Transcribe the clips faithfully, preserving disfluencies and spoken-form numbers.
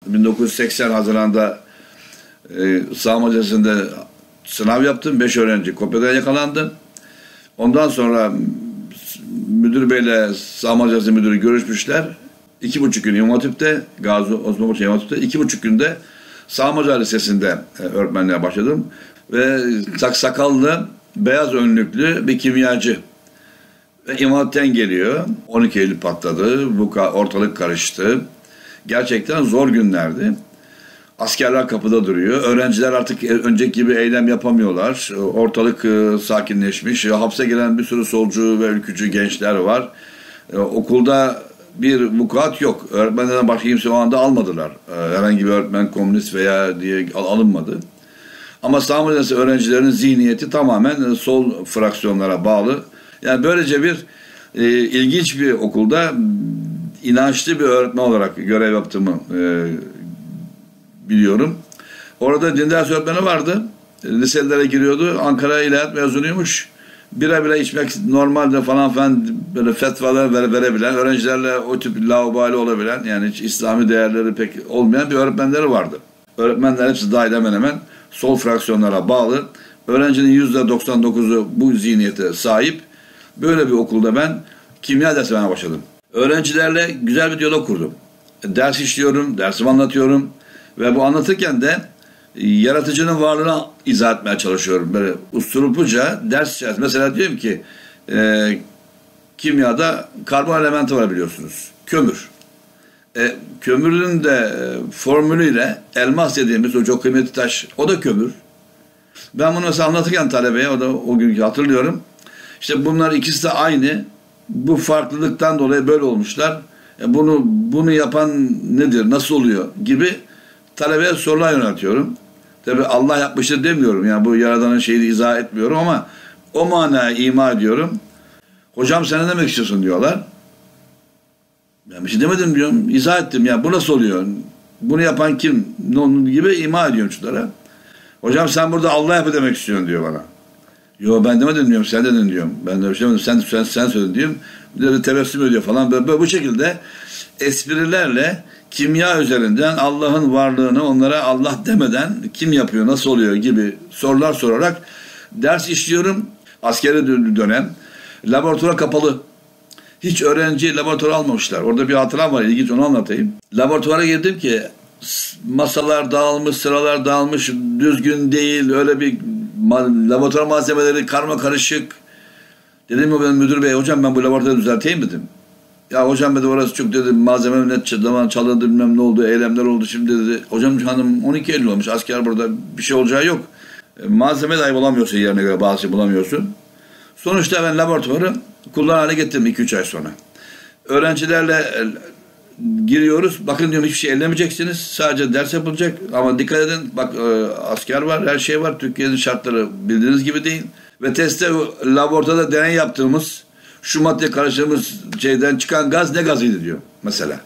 bin dokuz yüz seksen Haziran'da e, Sağma Lisesi'nde sınav yaptım. Beş öğrenci kopyadan yakalandı. Ondan sonra müdür beyle Sağma Lisesi müdürü görüşmüşler. İki buçuk gün İmam Hatip'te, Gazi Osman Paşa İmam Hatip'te, iki buçuk günde Sağma Lisesi'nde e, öğretmenliğe başladım. Ve sakallı, beyaz önlüklü bir kimyacı. Ve İmam Hatip'ten geliyor. on iki Eylül patladı. Bu ortalık karıştı. Gerçekten zor günlerdi. Askerler kapıda duruyor. Öğrenciler artık önceki gibi eylem yapamıyorlar. Ortalık sakinleşmiş. Hapse giren bir sürü solcu ve ülkücü gençler var. Okulda bir vukuat yok. Öğretmenlerden başka kimse o anda almadılar. Herhangi bir öğretmen komünist veya diye alınmadı. Ama Sağma Lisesi öğrencilerin zihniyeti tamamen sol fraksiyonlara bağlı. Yani böylece bir e, ilginç bir okulda inançlı bir öğretmen olarak görev yaptığımı e, biliyorum. Orada din dersi öğretmeni vardı. Liselere giriyordu. Ankara İlahiyat mezunuymuş. Bira bira içmek normalde falan falan böyle fetvalar vere, verebilen, öğrencilerle o tip laubali olabilen, yani hiç İslami değerleri pek olmayan bir öğretmenleri vardı. Öğretmenler hepsi dahil hemen hemen sol fraksiyonlara bağlı. Öğrencinin yüzde doksan dokuzu bu zihniyete sahip. Böyle bir okulda ben kimya dersi vermeye başladım. Öğrencilerle güzel bir diyalog kurdum. Ders işliyorum, dersimi anlatıyorum ve bu anlatırken de yaratıcının varlığını izah etmeye çalışıyorum. Böyle usturupluca ders içerisinde. Mesela diyorum ki e, kimyada karbon elementi var biliyorsunuz. Kömür. E, kömürün de e, formülüyle elmas dediğimiz o çok kıymetli taş, o da kömür. Ben bunu mesela anlatırken talebeye, o da o günkü hatırlıyorum. İşte bunlar ikisi de aynı. Bu farklılıktan dolayı böyle olmuşlar. E bunu bunu yapan nedir, nasıl oluyor gibi talebeye sorular yöneltiyorum. Tabi Allah yapmıştır demiyorum. Yani bu Yaradan'ın şeyini izah etmiyorum ama o manaya ima ediyorum. Hocam sen ne demek istiyorsun diyorlar. Ben bir şey demedim diyorum. İzah ettim. Ya bu nasıl oluyor? Bunu yapan kim? Onun gibi ima ediyorum şunlara. Hocam sen burada Allah yapı demek istiyorsun diyor bana. Yo ben demedim diyorum, sen dedin diyorum. Ben de bir şey demedim, sen, sen, sen söyledin diyorum. Bir de tebessüm ediyor falan. Böyle, böyle bu şekilde esprilerle kimya üzerinden Allah'ın varlığını onlara Allah demeden kim yapıyor, nasıl oluyor gibi sorular sorarak ders işliyorum. Askeri dönem. Laboratuvar kapalı. Hiç öğrenci laboratuvar almamışlar. Orada bir hatıram var, ilginç, onu anlatayım. Laboratuvara girdim ki masalar dağılmış, sıralar dağılmış, düzgün değil, öyle bir laboratuvar malzemeleri karma karışık. Dedim mi ben müdür bey, hocam ben bu laboratuvarı düzelteyim dedim. Ya hocam dedi orası çok dedi malzeme net zaman çalındı, bilmem ne oldu, eylemler oldu şimdi dedi. Hocam hanım on iki Eylül olmuş, asker burada bir şey olacağı yok. E, malzeme dahi bulamıyorsun, yerine göre bazı şey bulamıyorsun. Sonuçta ben laboratuvarı kullan hale getirdim iki üç ay sonra. Öğrencilerle e, giriyoruz. Bakın diyorum hiçbir şey ellemeyeceksiniz. Sadece ders yapılacak. Ama dikkat edin. Bak e, asker var, her şey var. Türkiye'nin şartları bildiğiniz gibi değil. Ve testte laboratuvarda deney yaptığımız şu madde karıştırdığımız şeyden çıkan gaz ne gazıydı diyor mesela.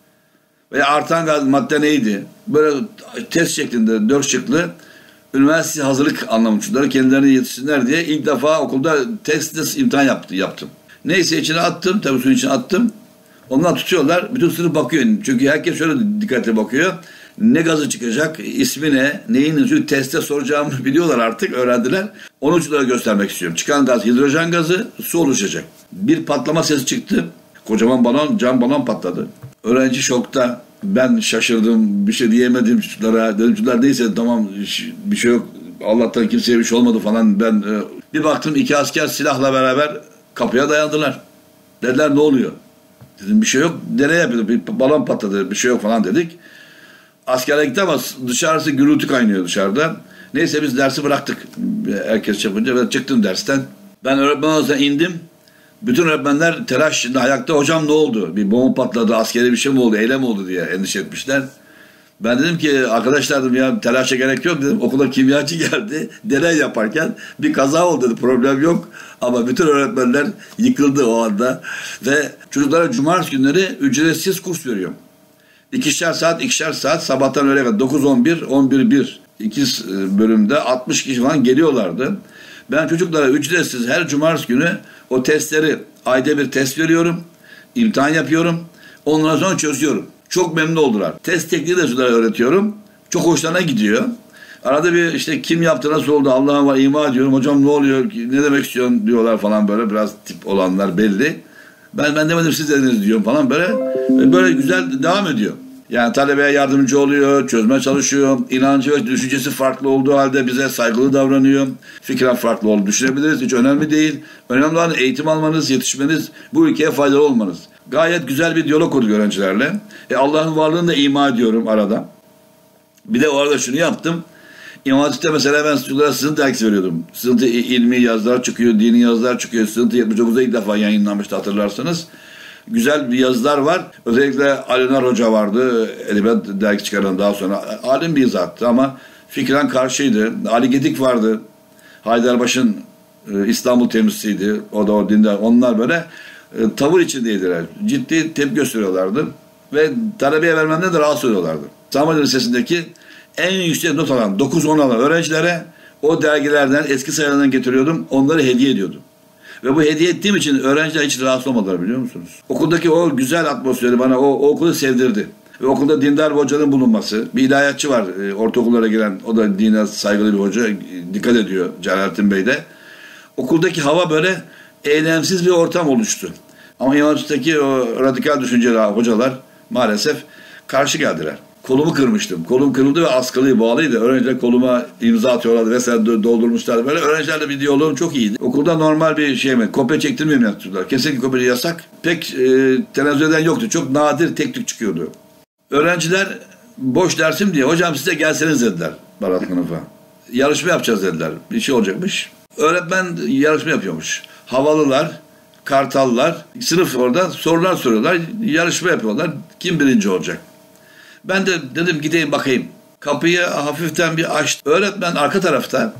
Veya artan gaz madde neydi? Böyle test şeklinde dört şıklı üniversite hazırlık anlamında kendilerini yetişsinler diye ilk defa okulda test imtihan yaptı, yaptım. Neyse içine attım. Tabii suyun içine attım. Onlar tutuyorlar. Bütün sınıf bakıyor. Çünkü herkes şöyle dikkatli bakıyor. Ne gazı çıkacak, ismi ne, neyin çünkü testte soracağımı biliyorlar artık, öğrendiler. Onu çocuklara göstermek istiyorum. Çıkan gaz hidrojen gazı, su oluşacak. Bir patlama sesi çıktı. Kocaman balon, cam balon patladı. Öğrenci şokta. Ben şaşırdım, bir şey diyemedim çocuklara. Dedim çocuklar neyse tamam bir şey yok. Allah'tan kimseye bir şey olmadı falan. Ben e, bir baktım iki asker silahla beraber kapıya dayandılar. Dediler ne oluyor? Dedim bir şey yok. Deney yapıyorduk. Bir balon patladı. Bir şey yok falan dedik. Askerler gitti ama dışarısı gürültü kaynıyor dışarıda. Neyse biz dersi bıraktık. Herkes yapınca ben çıktım dersten. Ben öğretmen odasına indim. Bütün öğretmenler telaş içinde ayakta. Hocam ne oldu? Bir bomba patladı. Askeri bir şey mi oldu? Eylem oldu diye endişe etmişler. Ben dedim ki arkadaşlar dedim ya telaşa gerek yok dedim. Okula kimyacı geldi. Deney yaparken bir kaza oldu dedi. Problem yok. Ama bütün öğretmenler yıkıldı o anda. Ve çocuklara cumartesi günleri ücretsiz kurs veriyorum. İkişer saat, ikişer saat sabahtan öğleye kadar dokuz on bir, on bir bir iki bölümde altmış kişi falan geliyorlardı. Ben çocuklara ücretsiz her cumartesi günü o testleri ayda bir test veriyorum. İmtihan yapıyorum. Ondan sonra çözüyorum. Çok memnun oldular. Test tekniği de şunlara öğretiyorum. Çok hoşlarına gidiyor. Arada bir işte kim yaptı, nasıl oldu, Allah'ın var, ima ediyorum. Hocam ne oluyor, ne demek istiyorsun diyorlar falan böyle. Biraz tip olanlar belli. Ben ben demedim, siz dediniz diyorum falan böyle. Böyle güzel devam ediyor. Yani talebeye yardımcı oluyor, çözmeye çalışıyor. İnancı ve düşüncesi farklı olduğu halde bize saygılı davranıyor. Fikren farklı olduğunu düşünebiliriz. Hiç önemli değil. Önemli olan eğitim almanız, yetişmeniz, bu ülkeye faydalı olmanız. Gayet güzel bir diyalog kurduk öğrencilerle. E Allah'ın varlığını da ima ediyorum arada. Bir de o arada şunu yaptım. İmam Hatip'te mesela ben çocuklara sızıntı dergisi veriyordum. Sızıntı ilmi yazılar çıkıyor, dini yazılar çıkıyor. Sızıntı yetmiş dokuzda ilk defa yayınlanmıştı, hatırlarsanız. Güzel bir yazılar var. Özellikle Alinar Hoca vardı. Edebiyat dergi çıkaran daha sonra. Alim bir zattı ama fikren karşıydı. Ali Gedik vardı. Haydarbaş'ın e, İstanbul temsilcisiydi. O da o dindar. Onlar böyle e, tavır içindeydiler. Ciddi tepki gösteriyorlardı. Ve talebeye vermemden de rahatsız oluyorlardı. Sami Lisesi'ndeki en yüksek not alan, dokuz on alan öğrencilere o dergilerden, eski sayılardan getiriyordum. Onları hediye ediyordum. Ve bu hediye ettiğim için öğrenciler hiç rahatsız olmadılar, biliyor musunuz? Okuldaki o güzel atmosferi bana o, o okulu sevdirdi. Ve okulda dindar bir hocanın bulunması. Bir ilahiyatçı var e, ortaokullara giren, o da dine saygılı bir hoca. E, dikkat ediyor Celalettin Bey de. Okuldaki hava böyle eylemsiz bir ortam oluştu. Ama İmam Hatip'teki o radikal düşünceli hocalar maalesef karşı geldiler. Kolumu kırmıştım. Kolum kırıldı ve askılıyı bağlıydı. Öğrenciler koluma imza atıyorlardı vesaire, doldurmuşlardı. Böyle öğrencilerle bir diyaloğum çok iyiydi. Okulda normal bir şey mi? Kopya çektirmeyeyim yaptılar. Kesinlikle kopya yasak. Pek e, tenezzül eden yoktu. Çok nadir tek tük çıkıyordu. Öğrenciler boş dersim diye, hocam size gelseniz dediler bana sınıfa. Yarışma yapacağız dediler. Bir şey olacakmış. Öğretmen yarışma yapıyormuş. Havalılar, kartallar, sınıf orada sorular soruyorlar. Yarışma yapıyorlar. Kim birinci olacak? Ben de dedim gideyim bakayım. Kapıyı hafiften bir açtı. Öğretmen arka tarafta.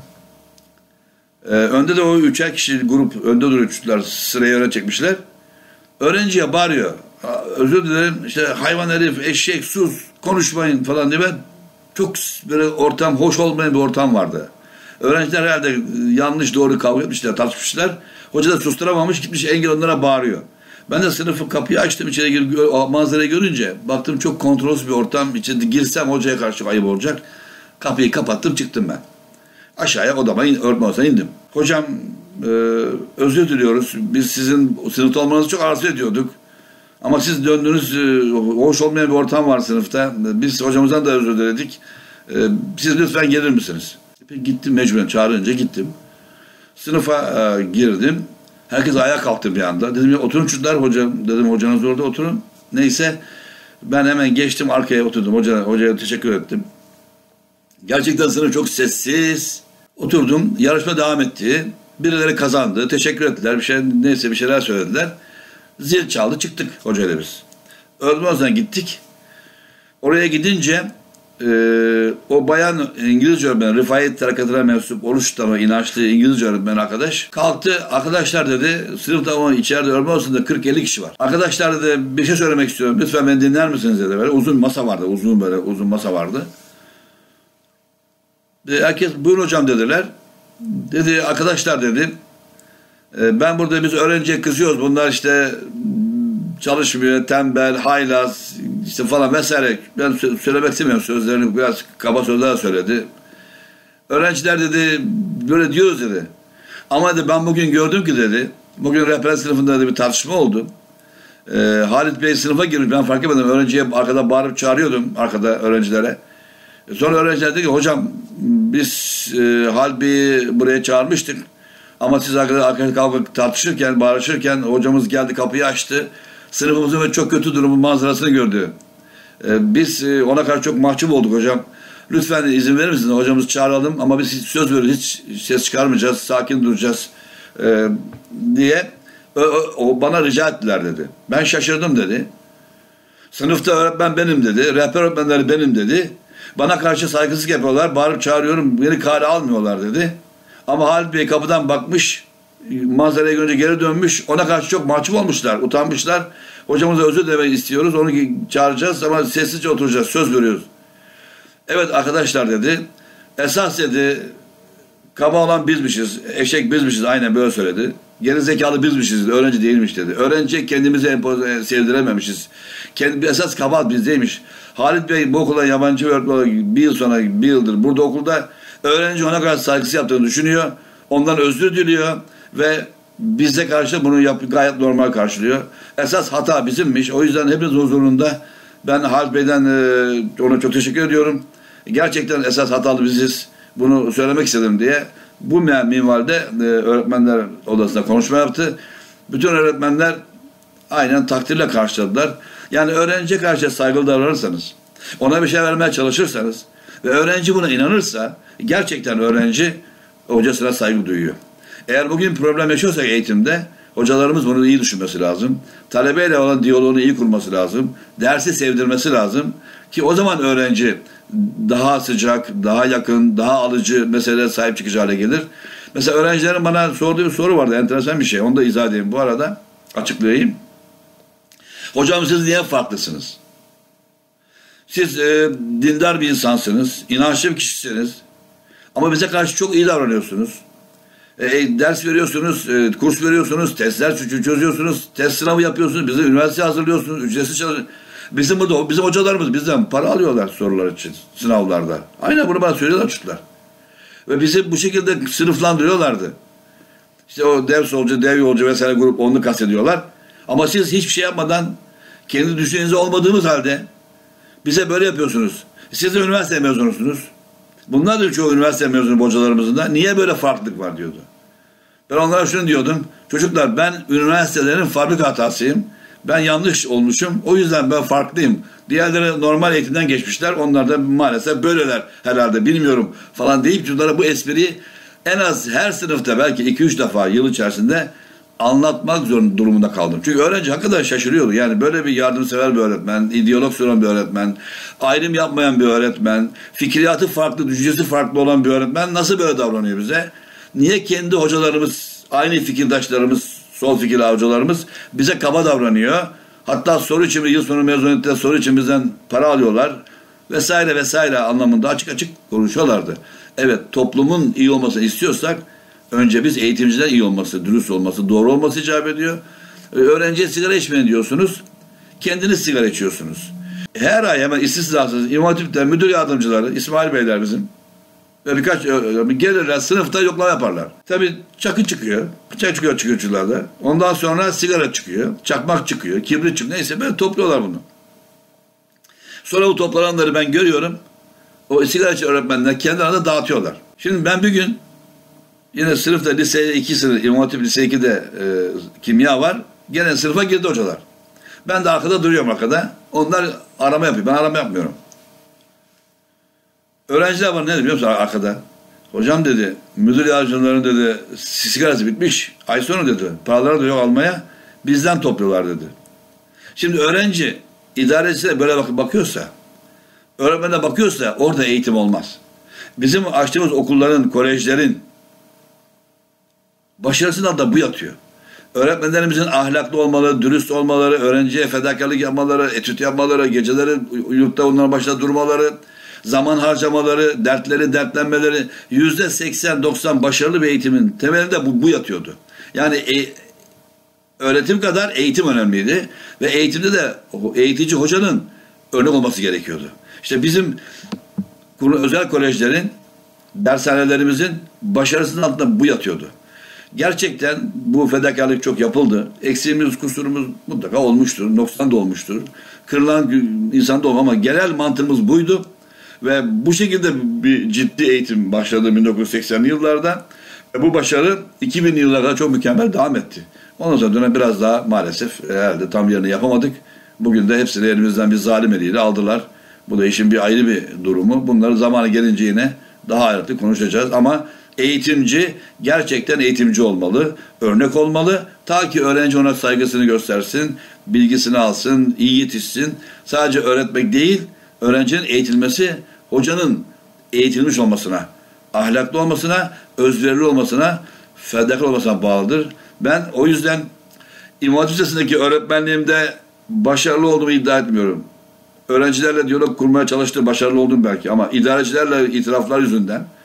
Ee, önde de o üçer kişi grup önde duruyorlar. Sırayı öne çekmişler. Öğrenciye bağırıyor. Özür dilerim, işte hayvan herif, eşek, sus, konuşmayın falan diye. Ben çok böyle ortam, hoş olmayan bir ortam vardı. Öğrenciler herhalde yanlış doğru kavga etmişler, tartışmışlar. Hoca da susturamamış, gitmiş engel onlara bağırıyor. Ben de sınıfın kapıyı açtım, içeri girip manzarayı görünce baktım çok kontrolsüz bir ortam. İçinde girsem hocaya karşı ayıp olacak. Kapıyı kapattım, çıktım ben. Aşağıya odama in, öğretmen odasına indim. Hocam e, özür diliyoruz. Biz sizin sınıfta olmanızı çok arzu ediyorduk. Ama siz döndünüz, e, hoş olmayan bir ortam var sınıfta. Biz hocamızdan da özür diledik. E, siz lütfen gelir misiniz? Gittim, mecburen çağırınca gittim. Sınıfa e, girdim. Herkes ayağa kalktı bir anda. Dedim ya oturun çocuklar, hocam. Dedim hocanız orada, oturun. Neyse ben hemen geçtim, arkaya oturdum. Hoca, hocaya teşekkür ettim. Gerçekten sınıf çok sessiz. Oturdum. Yarışma devam etti. Birileri kazandı. Teşekkür ettiler. Bir şey, neyse bir şeyler söylediler. Zil çaldı, çıktık hocayla biz. Öğretmen odasına gittik. Oraya gidince Ee, o bayan İngilizce öğretmen, Rifai Tarikatı'na mensup oruç tutan inançlı İngilizce öğretmen arkadaş kalktı. Arkadaşlar dedi, sınıfta ama içeride öğretmen odasında kırk elli kişi var. Arkadaşlar dedi, bir şey söylemek istiyorum. Lütfen beni dinler misiniz dedi. Böyle uzun masa vardı. Uzun böyle uzun masa vardı. Dedi, herkes buyurun hocam dediler. Dedi arkadaşlar dedi, ben burada biz öğrenciye kızıyoruz. Bunlar işte çalışmıyor, tembel, haylaz işte falan vesaire. Ben söylemek istemiyorum, sözlerini biraz kaba sözler söyledi. Öğrenciler dedi böyle diyoruz dedi. Ama dedi ben bugün gördüm ki dedi, bugün rehber sınıfında dedi bir tartışma oldu. Ee, Halit Bey sınıfa girmiş, ben fark etmedim. Öğrenciye arkada bağırıp çağırıyordum, arkada öğrencilere. Sonra öğrenciler dedi ki hocam biz e, Halit Bey'i buraya çağırmıştık. Ama siz arkada, arkada kalkıp tartışırken, bağırışırken hocamız geldi, kapıyı açtı. Sınıfımızın ve çok kötü durumun manzarasını gördü. Ee, biz e, ona karşı çok mahcup olduk hocam. Lütfen izin verir misiniz? Hocamızı çağıralım ama biz hiç söz veriyoruz, hiç ses çıkarmayacağız, sakin duracağız e, diye o, o bana rica ettiler dedi. Ben şaşırdım dedi. Sınıfta öğretmen benim dedi, rehber öğretmenleri benim dedi. Bana karşı saygısızlık yapıyorlar, bağırıp çağırıyorum, beni kale almıyorlar dedi. Ama Halit Bey kapıdan bakmış, manzarayı görünce geri dönmüş. Ona karşı çok mahcup olmuşlar, utanmışlar. Hocamıza özür dilemek istiyoruz. Onu çağıracağız ama sessizce oturacağız. Söz veriyoruz. Evet arkadaşlar dedi. Esas dedi Kaba olan bizmişiz, eşek bizmişiz, aynen böyle söyledi. Geri zekalı bizmişiz, öğrenci değilmiş dedi. Öğrenci kendimizi empoze, sevdirememişiz. Kendi, esas kabahat bizdeymiş. Halit Bey bu okulda yabancı öğretmen olarak bir yıl sonra, bir yıldır burada okulda öğrenci ona kadar saygısı yaptığını düşünüyor. Ondan özür diliyor ve bize karşı bunu yap, gayet normal karşılıyor. Esas hata bizimmiş. O yüzden hepimiz huzurunda ben Halit Bey'den e, ona çok teşekkür ediyorum. Gerçekten esas hatalı biziz. Bunu söylemek istedim diye bu minvalde e, öğretmenler odasında konuşma yaptı. Bütün öğretmenler aynen takdirle karşıladılar. Yani öğrenciye karşı saygılı davranırsanız, ona bir şey vermeye çalışırsanız ve öğrenci buna inanırsa gerçekten öğrenci hocasına saygı duyuyor. Eğer bugün problem yaşıyorsak eğitimde hocalarımız bunu iyi düşünmesi lazım. Talebeyle olan diyaloğunu iyi kurması lazım. Dersi sevdirmesi lazım ki o zaman öğrenci daha sıcak, daha yakın, daha alıcı meselelere sahip çıkıcı hale gelir. Mesela öğrencilerin bana sorduğu bir soru vardı. Enteresan bir şey. Onu da izah edeyim bu arada. Açıklayayım. Hocam siz niye farklısınız? Siz e, dindar bir insansınız. İnançlı bir kişisiniz. Ama bize karşı çok iyi davranıyorsunuz. E, ders veriyorsunuz, e, kurs veriyorsunuz, testler çözüyorsunuz, test sınavı yapıyorsunuz, bizi üniversiteye hazırlıyorsunuz, ücretsiz çalışıyorsunuz. Bizim burada, bizim hocalarımız bizden para alıyorlar sorular için, sınavlarda. Aynen bunu bana söylüyorlar çocuklar. Ve bizi bu şekilde sınıflandırıyorlardı. İşte o dev solcu, dev yolcu vesaire grup onu kastediyorlar. Ama siz hiçbir şey yapmadan, kendi düşüncenize olmadığımız halde bize böyle yapıyorsunuz. Siz de üniversite mezunusunuz. Bunlar da çoğu üniversite mezunu hocalarımızın da niye böyle farklılık var diyordu. Ben onlara şunu diyordum. Çocuklar ben üniversitelerin fabrika hatasıyım. Ben yanlış olmuşum. O yüzden ben farklıyım. Diğerleri normal eğitimden geçmişler. Onlar da maalesef böyleler herhalde bilmiyorum falan deyip çocuklara bu espriyi en az her sınıfta belki iki üç defa yıl içerisinde anlatmak zorunda durumunda kaldım. Çünkü öğrenci hakikaten şaşırıyordu. Yani böyle bir yardımsever bir öğretmen, ideolog soran bir öğretmen, ayrım yapmayan bir öğretmen, fikriyatı farklı, düşüncesi farklı olan bir öğretmen nasıl böyle davranıyor bize? Niye kendi hocalarımız, aynı fikirdaşlarımız, sol fikirli hocalarımız bize kaba davranıyor? Hatta soru için, yıl sonu mezuniyette soru için bizden para alıyorlar vesaire vesaire anlamında açık açık konuşuyorlardı. Evet, toplumun iyi olmasını istiyorsak önce biz eğitimciler iyi olması, dürüst olması, doğru olması icap ediyor. Öğrenciye sigara içmeyin diyorsunuz. Kendiniz sigara içiyorsunuz. Her ay hemen istisnasız İmam Hatip'ten müdür yardımcıları, İsmail Beyler bizim. Ve birkaç gelirler sınıfta yoklama yaparlar. Tabii çakı çıkıyor. Bıçak çıkıyor çıkıyorcularda. Ondan sonra sigara çıkıyor. Çakmak çıkıyor. Kibrit çıkıyor. Neyse böyle topluyorlar bunu. Sonra bu toplananları ben görüyorum. O sigara içen öğretmenler kendi arasında dağıtıyorlar. Şimdi ben bir gün yine sınıfta lise iki sınıf, İmam Hatip lise ikide e, kimya var. Gene sınıfa girdi hocalar. Ben de arkada duruyorum arkada. Onlar arama yapıyor. Ben arama yapmıyorum. Öğrenciler var ne biliyor musun arkada? Hocam dedi, müdür yardımcılarının dedi sigarası bitmiş. Ay sonu dedi. Paraları da yok almaya. Bizden topluyorlar dedi. Şimdi öğrenci idarecisi de böyle bak bakıyorsa, öğretmene bakıyorsa orada eğitim olmaz. Bizim açtığımız okulların, kolejlerin başarısından da bu yatıyor. Öğretmenlerimizin ahlaklı olmaları, dürüst olmaları, öğrenciye fedakarlık yapmaları, etüt yapmaları, geceleri yurtta onların başında durmaları, zaman harcamaları, dertleri, dertlenmeleri, yüzde seksen doksan başarılı bir eğitimin temelinde bu, bu yatıyordu. Yani e, öğretim kadar eğitim önemliydi ve eğitimde de eğitici hocanın örnek olması gerekiyordu. İşte bizim özel kolejlerin, dershanelerimizin başarısının altında bu yatıyordu. Gerçekten bu fedakarlık çok yapıldı. Eksiğimiz, kusurumuz mutlaka olmuştur. Noksan da olmuştur. Kırılan insan da olmaz ama genel mantığımız buydu. Ve bu şekilde bir ciddi eğitim başladı bin dokuz yüz seksenli yıllarda. Ve bu başarı iki binli yıllara çok mükemmel devam etti. Ondan sonra dönem biraz daha maalesef herhalde tam yerini yapamadık. Bugün de hepsini elimizden bir zalim eliyle aldılar. Bu da işin bir ayrı bir durumu. Bunları zamanı gelince yine daha ayrıntılı konuşacağız. Ama eğitimci gerçekten eğitimci olmalı, örnek olmalı. Ta ki öğrenci ona saygısını göstersin, bilgisini alsın, iyi yetişsin. Sadece öğretmek değil, öğrencinin eğitilmesi, hocanın eğitilmiş olmasına, ahlaklı olmasına, özverili olmasına, fedakar olmasına bağlıdır. Ben o yüzden İmam Hatip Lisesi'ndeki öğretmenliğimde başarılı olduğumu iddia etmiyorum. Öğrencilerle diyalog kurmaya çalıştım, başarılı oldum belki ama idarecilerle itiraflar yüzünden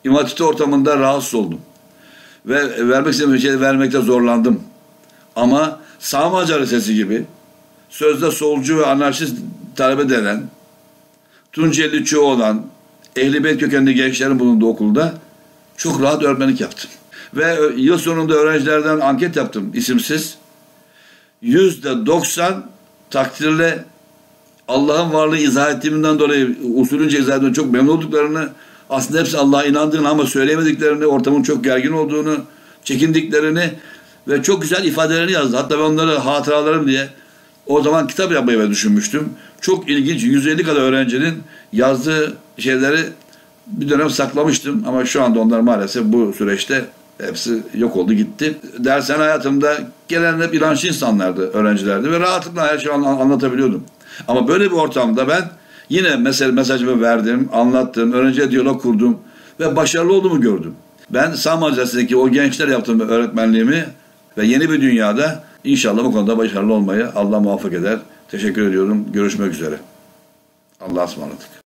İmam Hatip ortamında rahatsız oldum. Ve vermek istediğim şeyi vermekte zorlandım. Ama Sağmaca Lisesi gibi sözde solcu ve anarşist talebe denen, Tunceli çoğu olan, Ehl-i Beyt kökenli gençlerin bulunduğu okulda çok rahat öğretmenlik yaptım. Ve yıl sonunda öğrencilerden anket yaptım, isimsiz. Yüzde doksan takdirle Allah'ın varlığı izah ettiğimden dolayı, usulünce izah ettiğimden çok memnun olduklarını, aslında hepsi Allah'a inandığını ama söyleyemediklerini, ortamın çok gergin olduğunu, çekindiklerini ve çok güzel ifadelerini yazdı. Hatta ben onları hatıralarım diye o zaman kitap yapmayı ben düşünmüştüm. Çok ilginç, yüz elli kadar öğrencinin yazdığı şeyleri bir dönem saklamıştım ama şu anda onlar maalesef bu süreçte hepsi yok oldu gitti. Dershane hayatımda gelen hep inançlı insanlardı, öğrencilerdi ve rahatlıkla her şeyi anlatabiliyordum. Ama böyle bir ortamda ben yine mesele, mesajımı verdim, anlattım, öğrenciye diyalog kurdum ve başarılı olduğumu gördüm. Ben Sağmaca Lisesi'ndeki o gençler yaptığım öğretmenliğimi ve yeni bir dünyada inşallah bu konuda başarılı olmayı Allah muvaffak eder. Teşekkür ediyorum. Görüşmek üzere. Allah'a ısmarladık.